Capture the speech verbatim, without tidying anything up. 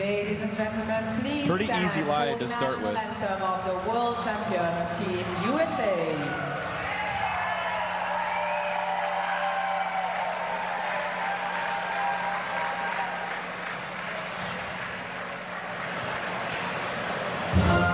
Ladies and gentlemen, please Pretty stand easy line for to the start national with. anthem of the world champion team U S A. Thank you.